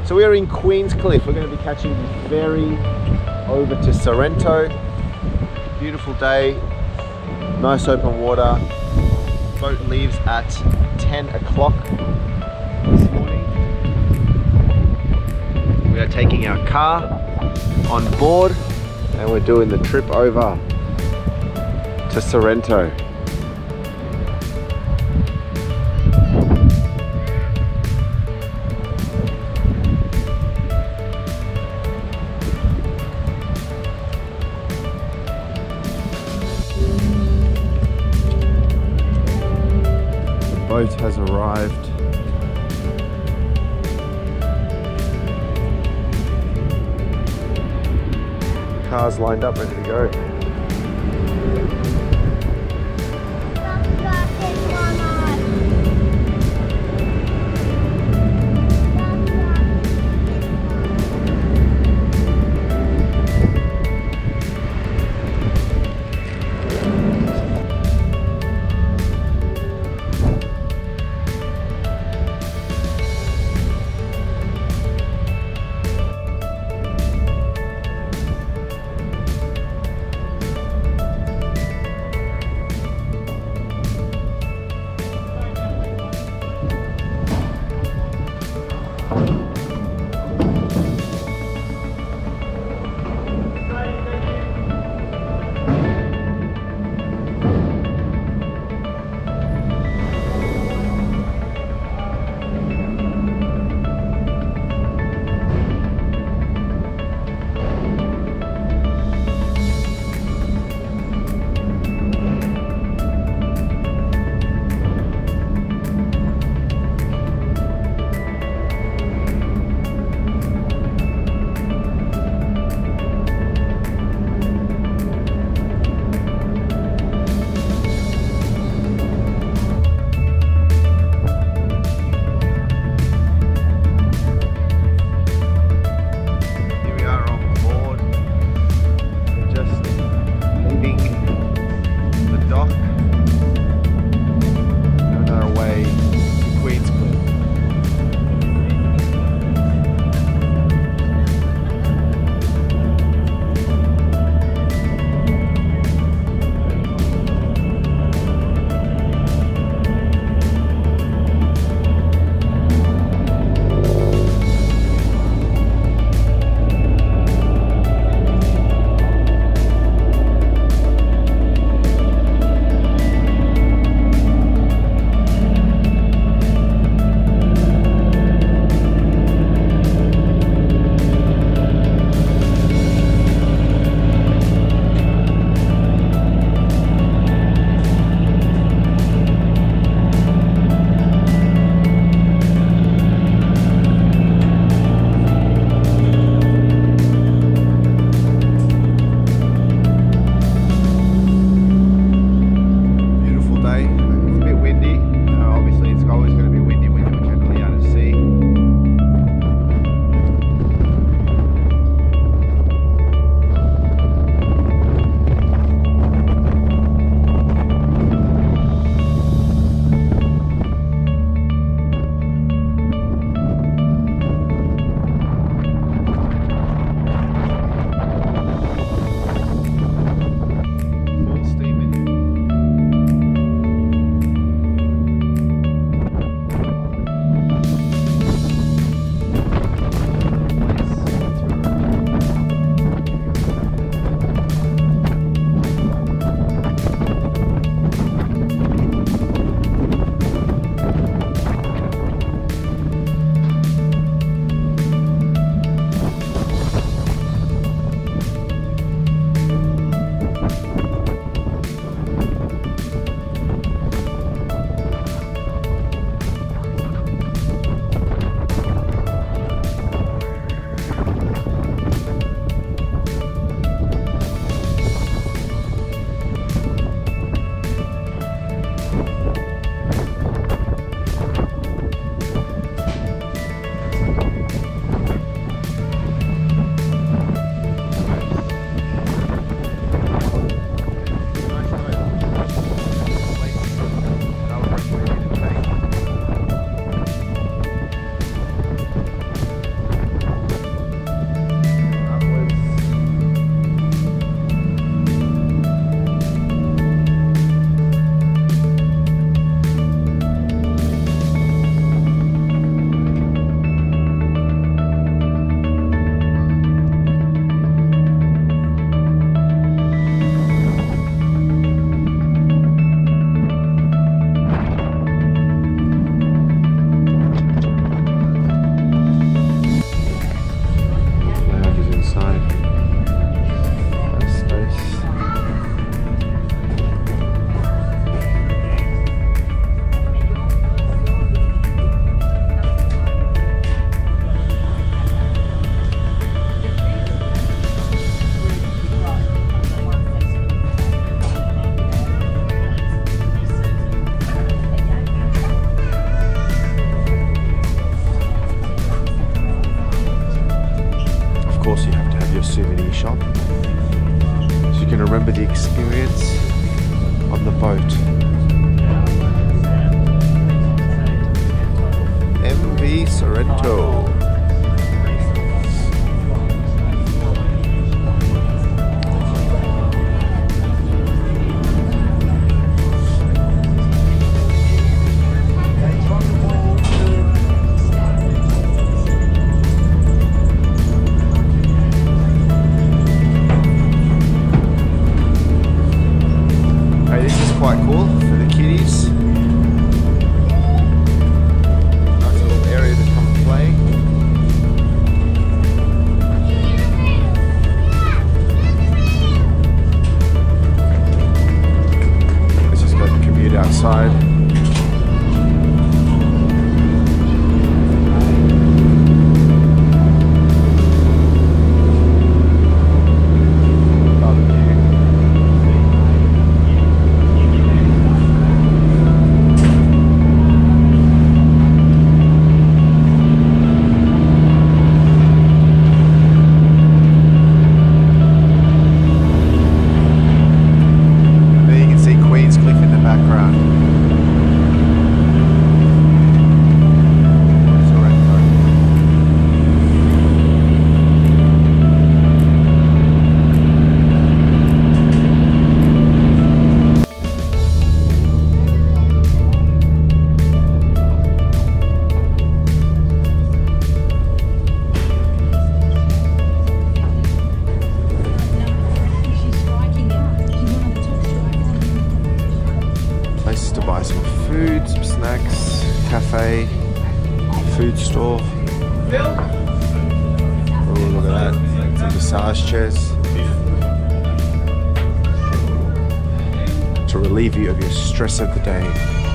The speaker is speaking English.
So we are in Queenscliff. We're going to be catching the ferry over to Sorento. Beautiful day, nice open water. Boat leaves at 10 o'clock this morning. We are taking our car on board and we're doing the trip over to Sorento. Boat has arrived. Cars lined up, ready to go. course you have to have your souvenir shop, so you can remember the experience on the boat. MV Sorento. Quite cool for the kiddies. Nice little area to come and play. Let's just go commute outside. Queenscliff in the background. Sorento. Places to buy some food, some snacks, cafe, food store. Oh, look at that. Some massage chairs. To relieve you of your stress of the day.